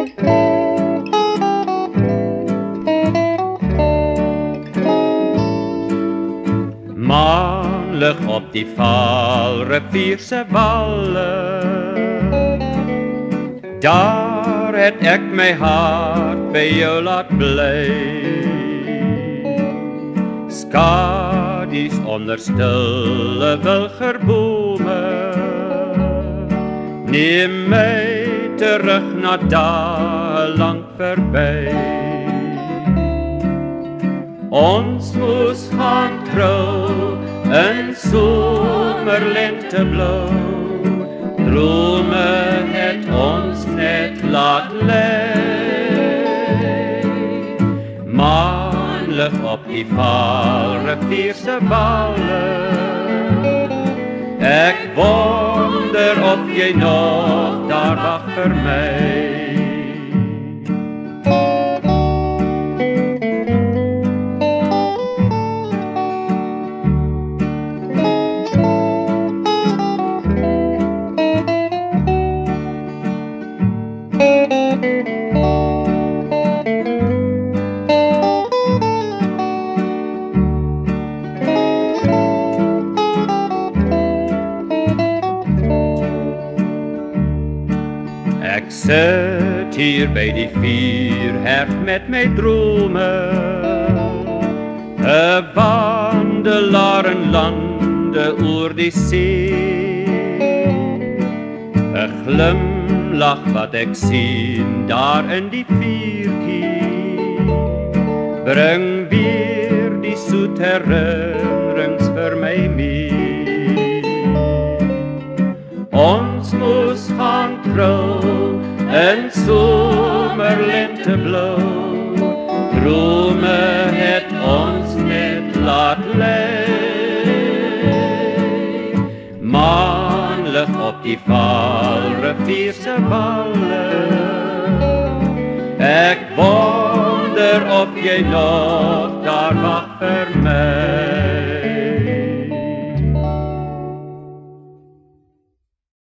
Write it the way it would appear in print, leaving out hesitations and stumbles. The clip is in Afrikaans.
Maanlig op die Vaalrivier se walle, daar het ek my hart by jou laat bly. Skadies onder stille wilgerbome, neem my terug na dae lank verby. Ons moes gaan trou in somerlenteblou, drome het ons net laat lê. Maanlig op die Vaalrivier se walle, ek wonder of jy nog daar wag vir my. Sit hier by die vuurherd met my drome, 'n wandelaar in lande oor die see, 'n glimlag wat ek sien daar in die vuurtjie, bring weer die soet herinnerings vir my mee. Ons moes gaan trou in somerlenteblou, drome het ons net laat lê. Maanlig op die Vaalrivier se walle, ek wonder of jy nog